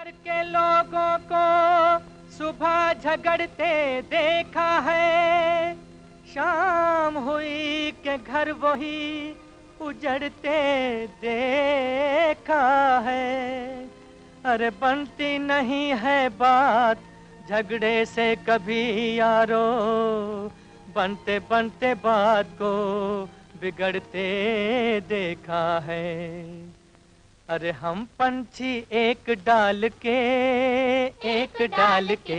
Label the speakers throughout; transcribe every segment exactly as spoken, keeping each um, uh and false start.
Speaker 1: घर के लोगों को सुबह झगड़ते देखा है, शाम हुई के घर वही उजड़ते देखा है। अरे बनती नहीं है बात झगड़े से कभी यारो, बनते बनते बात को बिगड़ते देखा है। अरे हम पंछी एक डाल के एक डाल के,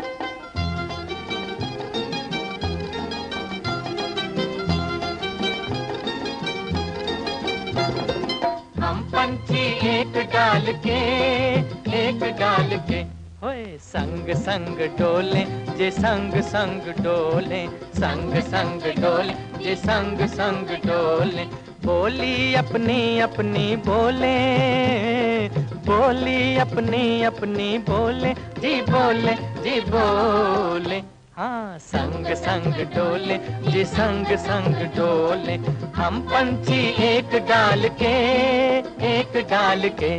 Speaker 1: हम पंछी एक डाल के एक डाल के, होए संग संग डोले जे संग संग डोले, संग संग डोले जे संग संग डोले। बोली अपनी अपनी बोले, बोली अपनी अपनी बोले, जी बोले जी बोले। हाँ संग संग डोले जी संग संग डोले, हम पंछी एक डाल के एक डाल के।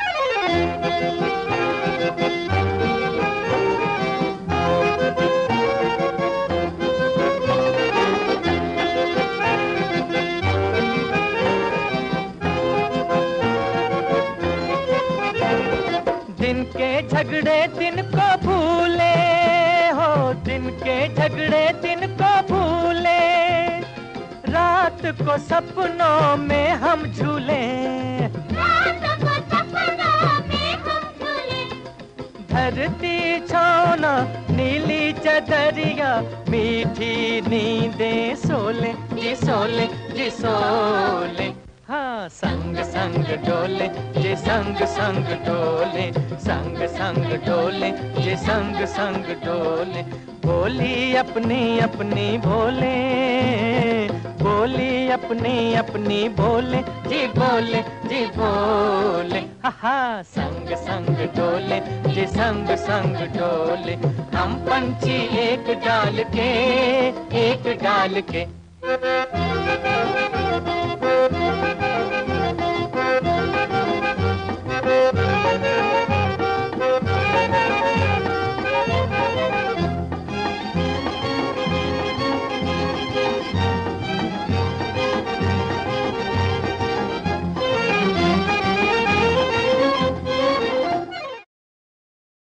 Speaker 1: दिन के झगड़े दिन को भूले हो, दिन के झगड़े दिन को भूले, रात को सपनों में हम झूले, रात को सपनों में हम झूले। धरती छाना नीली चदरिया, मीठी नींदें सोले जी सोले जी सोले। हाँ संग संग डोले जे संग संग डोले, संग संग डोले जे संग संग डोले। बोली अपनी अपनी बोले, बोली अपनी अपनी बोले, जी बोले जी बोले। हा हा संग संग डोले जे संग संग डोले, हम पंछी एक डाल के एक डाल के।